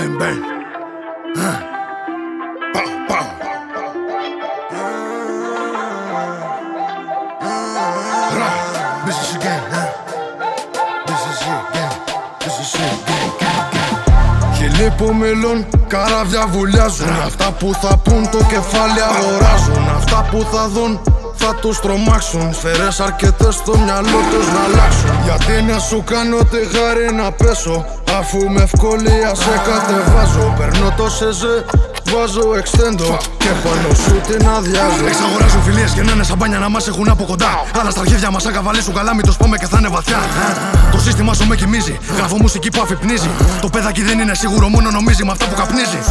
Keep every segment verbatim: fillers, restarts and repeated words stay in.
Bang bang. Uh. Pow pow. Ra. This is shit gang. Huh? This is shit gang. This is shit gang. gang, gang. Χιλί που μιλούν, καράβια βουλιάζουν. Αυτά που θα πούν το κεφάλι αγοράζουν. Αυτά που θα δουν θα τους τρομάξουν. Σφαίρες αρκετές στο μυαλό τους να αλλάξουν. Γιατί να σου κάνω τη χάρη να πέσω, αφού με ευκολία σε κατεβάζω. Περνώ το σεζέ, βάζω εξτέντο και πάνω σου την αδειάζω. Εξαγοράζουν φιλίες και να είναι σαν μπάνια να μας έχουν από κοντά. Αλλά στα αρχίδια μας αγκαβαλίσουν καλά, μην το σπάμε και θα είναι βαθιά. Το σύστημα σου με κοιμίζει, γράφω μουσική που αφυπνίζει. Το παιδάκι δεν είναι σίγουρο, μόνο νομίζει με αυτά που καπνίζει.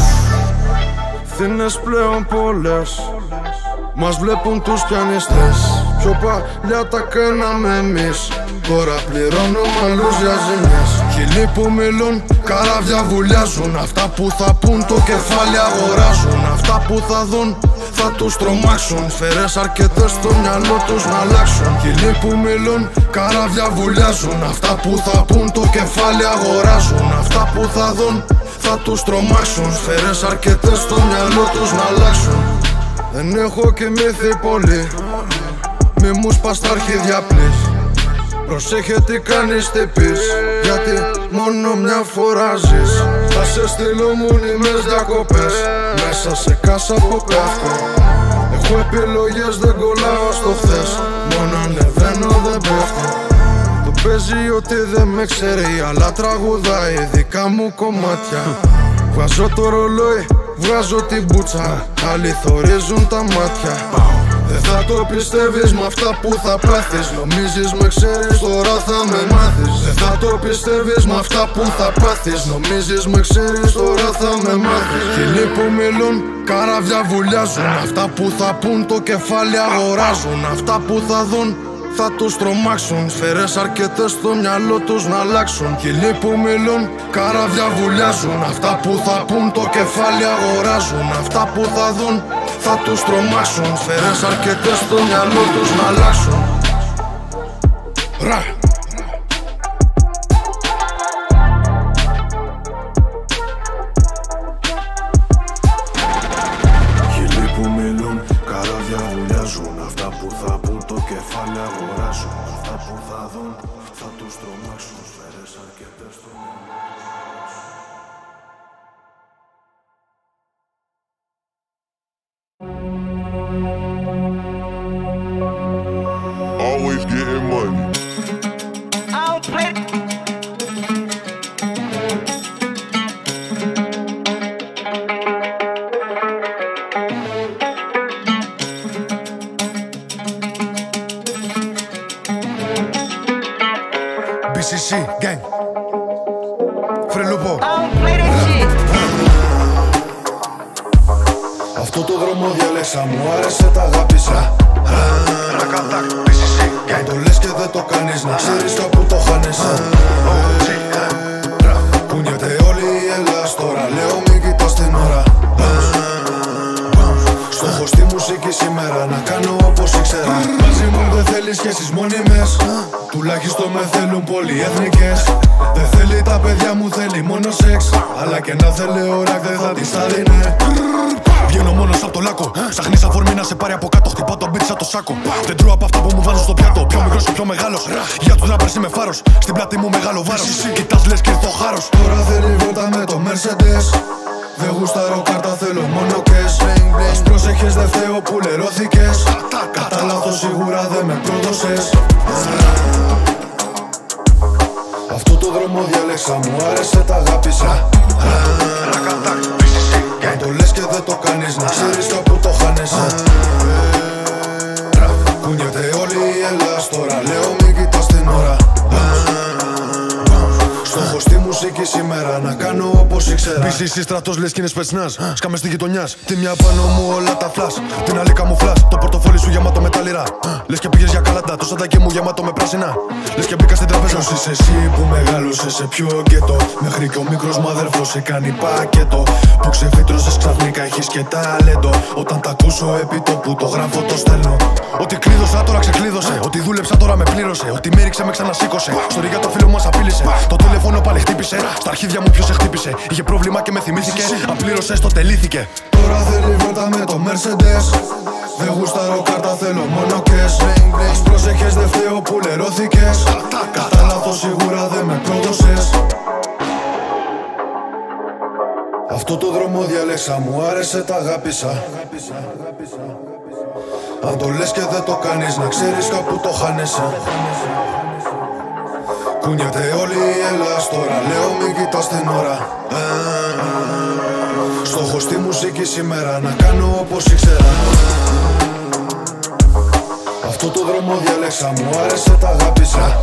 Θύνες πλέον πολλές, μας βλέπουν τους πιανιστές. Πιο παλιά τα κάναμε εμείς, τώρα πληρώνουμε άλλους για ζημιές. Χιλί που μιλούν, καράβια βουλιάζουν. Αυτά που θα πούν το κεφάλι αγοράζουν. Αυτά που θα δουν θα τους τρομάξουν. Σφαίρες αρκετές στο μυαλό τους να αλλάξουν. Χιλί που μιλούν, καράβια βουλιάζουν. Αυτά που θα πούν το κεφάλι αγοράζουν. Αυτά που θα δουν θα τους τρομάξουν. Σφαίρες αρκετές στο μυαλό τους να αλλάξουν. Δεν έχω κοιμήθει πολύ, μη μου σπάς τα αρχίδια πλής. Προσέχε τι κάνεις, τι πεις, γιατί μόνο μια φορά ζεις. Θα σε στείλω μόνιμες διακοπές, μέσα σε κάσα από καύκο. Έχω επιλογές, δεν κολλάω στο χθες, μόνο ανεβαίνω δεν πέφτω. Το παίζει ότι δεν με ξέρει, αλλά τραγουδάει δικά μου κομμάτια. Βγάζω το ρολόι, βγάζω την μπούτσα, άλλοι θωρίζουν τα μάτια. Δεν θα το πιστεύεις με αυτά που θα πάθεις. Νομίζεις με ξέρεις, τώρα θα με μάθεις. Δεν θα το πιστεύεις με αυτά που θα πάθεις. Νομίζεις με ξέρεις, τώρα θα με μάθεις. Χιλί που μιλούν, καράβια βουλιάζουν. Αυτά που θα πούν το κεφάλι αγοράζουν. Αυτά που θα δουν θα τους τρομάξουν. Σφαίρες αρκετές στο μυαλό τους να αλλάξουν. Χιλί που μιλούν, καράβια βουλιάζουν. Αυτά που θα πούν το κεφάλι αγοράζουν. Αυτά που θα δουν θα τους τρομάξουν. Σφαίρες αρκετές στο μυαλό τους να αλλάξουν. Ρα. Χιλί που μιλούν, καράβια βουλιάζουν. Αυτά που θα πούν το κεφάλι αγοράζουν. Αυτά που θα δουν θα τους τρομάξουν. Σφαίρες αρκετές στο μυαλό τους. Always getting money. I'll play. μπι σι σι gang. Φρελουπό. I'll play that shit. Αυτό το δρόμο διάλεξα, μου άρεσε, τα αγάπησα. Ρακατάκ, μπι σι σι gang. Το λες και δεν το κάνεις, να ξέρεις κάπου το χάνεις. Κουνιέται όλη η Ελλάς τώρα, λέω μην κοιτάς την ώρα. Στόχος στη μουσική σήμερα, να κάνω όπως ήξερα. Μαζί μου δεν θέλει σχέσεις μόνιμες, τουλάχιστον με θέλουν πολυεθνικές. Δεν θέλει τα παιδιά μου, θέλει μόνο σεξ, αλλά και να θέλει ώρα δεν θα της άδεινε. Βγαίνω μόνος απ' το λάκκο. Ψάχνεις αφορμή να σε πάρει από κάτω. Χτυπάω το beat σαν το σάκο. Δεν τρώω από αυτά που μου βάζουν στο πιάτο. Πιο μικρός και πιο μεγάλος. Για τους rappers είμαι φάρος. Στην πλάτη μου μεγάλο βάρος. Κοιτάς λες και ήρθε ο χάρος. Τώρα θέλει βόλτα με το Mercedes. Δεν γουστάρω κάρτα, θέλω μόνο cash. Ας πρόσεχες, δεν φταίω που λερώθηκες. Κατά λάθος σίγουρα δεν με πρόδωσες. Αυτό το δρόμο διάλεξα, μου άρεσε, τα αγάπησα. Αν το λες και δεν το κάνεις, να ξέρεις κάπου το χάνεις. Κουνιέται όλη η Ελλάς τώρα, λέω μην κοιτάς την ώρα. Στόχος στη μουσική σήμερα, να κάνω όπως ήξερα. μπι σι σι στρατός λες κι είναι σπετσνάζ. Σκάμε στη γειτονιάς. Τη μια πάνω μου όλα τα φλας. Την άλλη καμουφλάς. Το πορτοφόλι σου γεμάτο με τα λιρά. Λες και πήγες για καλάτα. Το σαντάκι μου γεμάτο με πράσινα. Λες και μπήκα στην τραπέζα. Ποιος είσαι εσύ που μεγάλωσες σε πιο γκέτο. Μέχρι και ο μικρός μου αδερφός σε κάνει πακέτο. Που ξεφύτρωσες ξαφνικά, έχεις και ταλέντο. Όταν τα ακούσω επί τόπου το γράφω, το στέλνω. Ότι κλείδωσα τώρα ξεκλείδωσε. Ότι δούλεψα τώρα με πλήρωσε. Ότι με ρίξε με ξανασήκωσε. Στο ρίγα το φίλο μας απείλησε. Το τηλέφωνο πάλι χτύπησε. Στα αρχίδια μου ποιος σε χτύπησε. Είχε πρόβλημα και με θυμήθηκε. Αν πλήρωσες τότε λύθηκε. Τώρα θέλει βέρτα με το Mercedes. Δεν γουστάρω κάρτα, θέλω μόνο cash. Ας προσέχες, δεν φταίω που λερώθηκες. Κατά λάθος σίγουρα δεν με πρόδωσες. Αυτό το δρόμο διάλεξα, μου άρεσε, τα αγάπησα. Αν το λες και δεν το κάνεις, να ξέρεις κάπου το χάνεσαι. Κουνιάται όλη η Ελλάς τώρα, λέω μην κοιτάς την ώρα. Στόχος στη μουσική σήμερα, να κάνω όπως ήξερα. Αυτό το δρόμο διάλεξα, μου άρεσε, τα αγάπησα.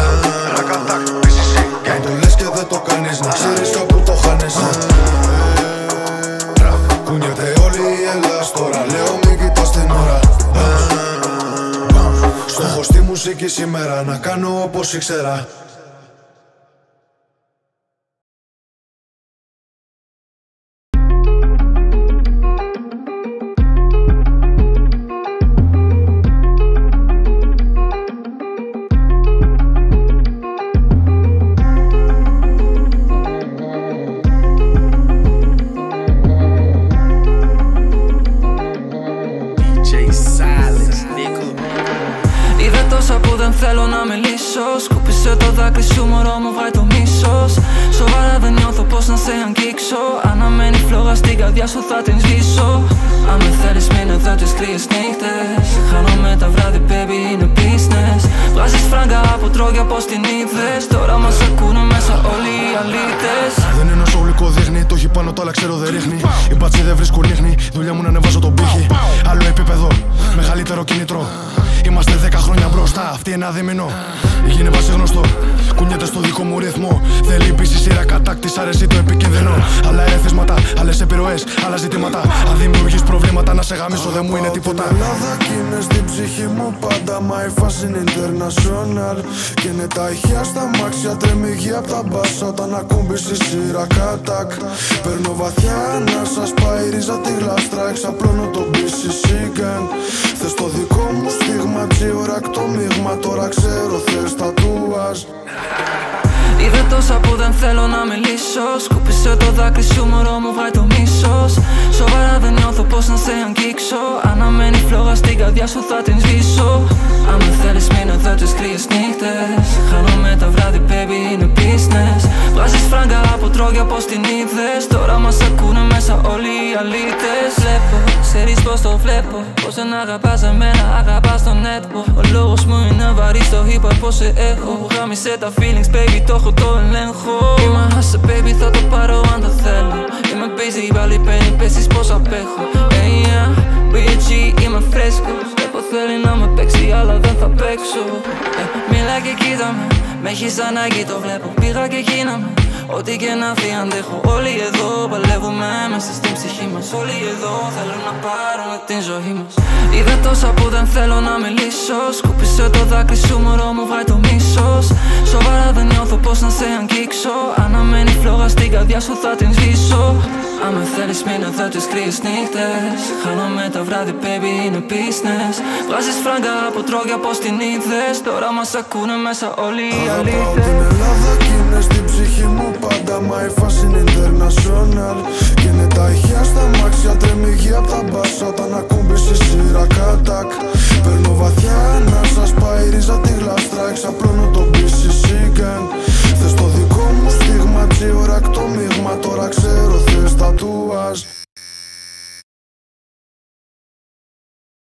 Αν το λες και δεν το κάνεις, να ξέρεις κάπου το χάνεσαι. Κουνιάται όλη η Ελλάς τώρα, λέω μην κοιτάς την ώρα. Στόχος στη μουσική σήμερα, να κάνω όπως ήξερα. Θέλω να μιλήσω, σκούπισε το δάκρυ σου, μωρό μου, βγάει το μίσος. Σοβαρά δεν νιώθω πως να σε αγγίξω. Αναμένει φλόγα στην καρδιά σου, θα την σβήσω. Αν με θέλεις μείνε εδώ τις κρύες νύχτες. Χάνομαι τα βράδυ, baby, είναι business. Βγάζεις φράγκα από τρόγια, πως την είδες. Τώρα μας ακούνε μέσα όλοι οι αλήτες. Δεν είναι όσο γλυκό δείχνει, το έχει πάνω το άλλα ξέρω δεν ρίχνει. Οι μπάτσοι δεν βρίσκουν ίχνη, δουλειά μου να ανεβάζω τον πύχη. Άλλο επίπεδο, μεγαλύτερο κίνητρο. Είμαστε δέκα χρόνια μπροστά, αυτή ένα δίμηνο. Γίνε βάση γνωστό, κουνιέται στο δικό μου ρυθμό. Θέλει πίση σειρά κατάκτης, αρέσει το επικίνδυνο. Άλλα ερεθίσματα, άλλες επιρροές, άλλα ζητήματα. Αν δημιουργείς προβλήματα, να σε γαμίσω δεν μου είναι τίποτα. Την Ελλάδα κι είναι στην ψυχή μου πάντα. My fashion international. Και είναι τα ηχεία στα μάξια, τρέμει γη απ' τα μπάσα. Όταν ακούμπησε σειρά κατάκ. Παίρνω βαθιά να σας πάει ρίζα τη γλάστρα. Εξαπλώνω το μπι σι σι gang. Θες το δικό μου στίγμα, τζιωράκ το μείγμα. Τώρα ξέρω θες τατούαζ. Είδε τόσα που δεν θέλω να μιλήσω. Σκούπισε το δάκρυ σου, μωρό μου, βγάει το μίσος. Σοβαρά δεν νιώθω πως να σε αγγίξω. Αναμένει φλόγα στην καρδιά σου, θα την σβήσω. Αν με θέλεις μείνε εδώ τις κρύες νύχτες. Χάνομαι τα βράδυ, baby, είναι business. Βγάζεις φράγκα από τρόγια, πως την είδες. Τώρα μας ακούνε μέσα όλοι οι αλήτες. Βλέπω, ξέρεις πως το βλέπω. Πως δεν αγαπάς εμένα, αγαπάς τον netball. Ο λόγος μου είναι βαρύ στο hip hop, πως σε έχω. Γάμισε τα feelings, baby, το έχω, το ελέγχω. Είμαι hustle, baby, θα το πάρω αν το θέλω. Είμαι busy, πάλι παίρνει, πέσεις πως απέχω. Hey, yeah, μπι τζι, είμαι φρέσκος. Βλέπω θέλει να με παίξει, αλλά δεν θα παίξω. ε, Μίλα και κοίτα με, με έχεις ανάγκη, το βλέπω. Πήγα και γίναμε, ό,τι και να φύγει αντέχω. Όλοι εδώ παλεύουμε μέσα στην ψυχή μας. Όλοι εδώ θέλουν να πάρουμε την ζωή μας. Είδα τόσα που δεν θέλω να μιλήσω. Σκούπισε το δάκρυ σου, μωρό μου, βγάει το μίσος. Σοβαρά δεν νιώθω πως να σε αγγίξω. Αναμένει φλόγα στην καρδιά σου, θα την σβήσω. Αν με θέλεις μείνε εδώ τις κρύες νύχτες. Χάνομαι τα βράδυ, baby, είναι business. Βγάζεις φράγκα από τρόγια, πως την είδες. Τώρα μας ακούνε μέσα όλοι οι αλήτες. Αγαπάω την Ελλάδα κι είναι στην ψυχή μου πάντα. My fashion international. Και είναι τα ηχεία στα μάξια, τρέμει γη απ' τα μπάσα. Όταν ακούμπησε σειρά κατάκ. Παίρνω βαθιά να σας πάει